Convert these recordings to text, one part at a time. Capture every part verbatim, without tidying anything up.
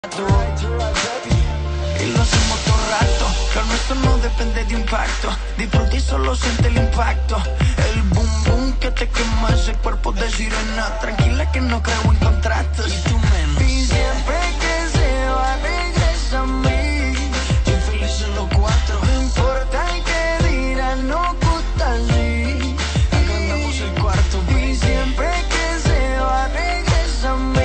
Y lo hacemos todo rato. Lo nuestro no depende de impacto. Disfruta y solo siente el impacto. El boom boom que te quema ese cuerpo de sirena. Tranquila que no creo en contratos. Y tú menos. Y siempre que se va regresa a mí. Y felices los cuatro. No importa el que dirán, no gusta así. Agrandamos el cuarto, baby. Y siempre que se va regresa a mí.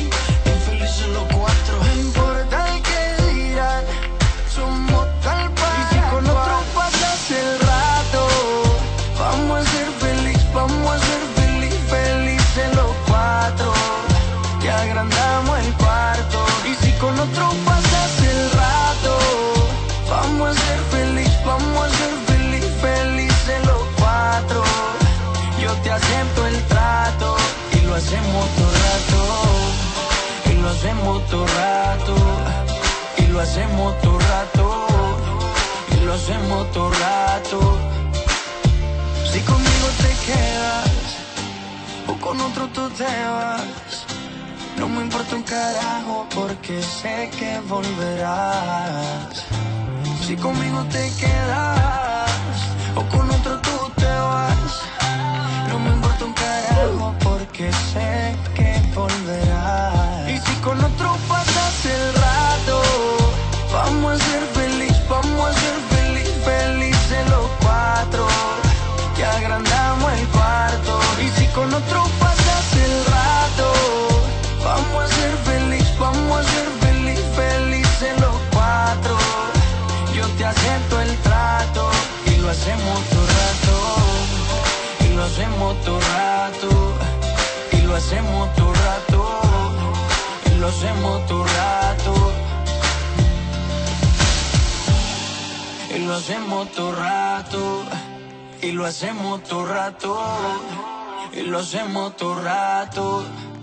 Con otro pasas el rato, vamos a ser feliz, vamos a ser feliz, felices los cuatro. Yo te acepto el trato y lo hacemos todo rato, y lo hacemos todo rato, y lo hacemos todo rato, y lo hacemos todo rato. Si conmigo te quedas o con otro tú te vas, no me importa un carajo porque sé que volverás. Si conmigo te quedas o con otro tú te vas, no me importa un carajo porque sé que volverás. Y si con otro pasas el rato, vamos a ser feliz, vamos a ser feliz, felices los cuatro. Que agrandamos el cuarto. Y si con otro pasas el rato, vamos a ser feliz, vamos a ser feliz, felices los cuatro. Yo te acepto el trato y lo hacemos todo rato, y lo hacemos todo rato, y lo hacemos todo rato, y lo hacemos todo rato, y lo hacemos todo rato, y lo hacemos todo rato, y lo hacemos todo rato.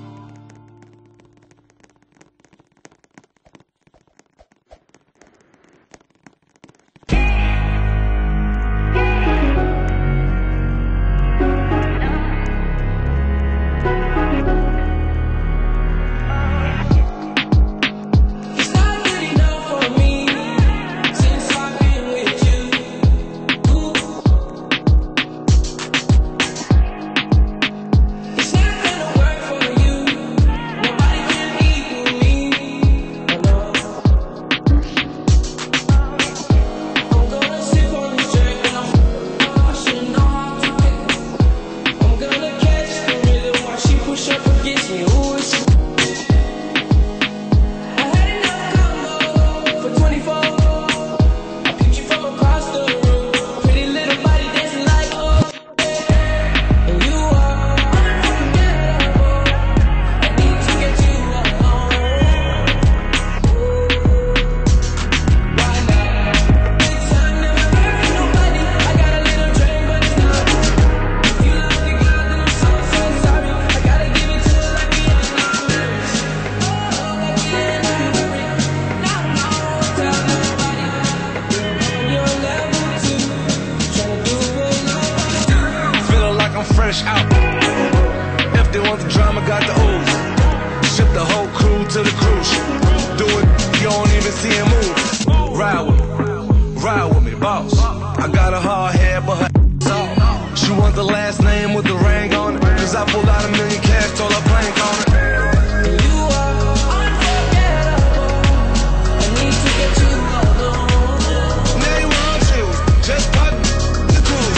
Out. If they want the drama, got the ooze. Ship the whole crew to the cruise. Do it, you don't even see him move. Ride with me, ride with me, boss. I got a hard head, but her soft. She want the last name with the ring on it. Cause I pulled out a million cash, told her plank on it. You are unforgettable. I need to get you alone. Now you want you, just pop the cruise.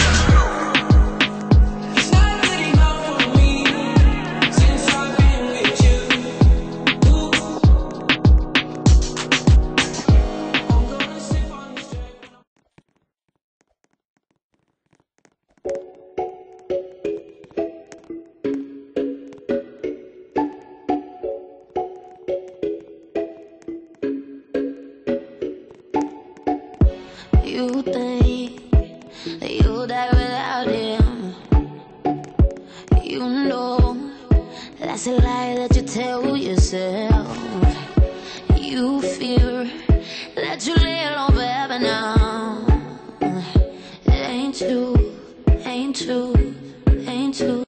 You think that you'll die without him. You know that's a lie that you tell yourself. You fear that you lay alone forever now. It ain't true, ain't true, ain't true.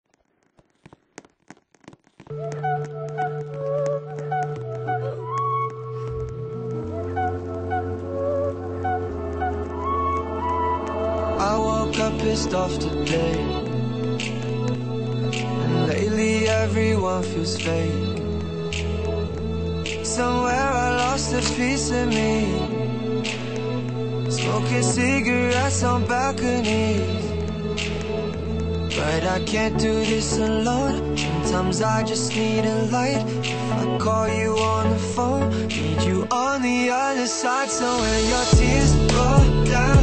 you're pissed off today. And lately everyone feels fake. Somewhere I lost a piece of me, smoking cigarettes on balconies. But I can't do this alone. Sometimes I just need a light. If I call you on the phone, need you on the other side. So when your tears roll down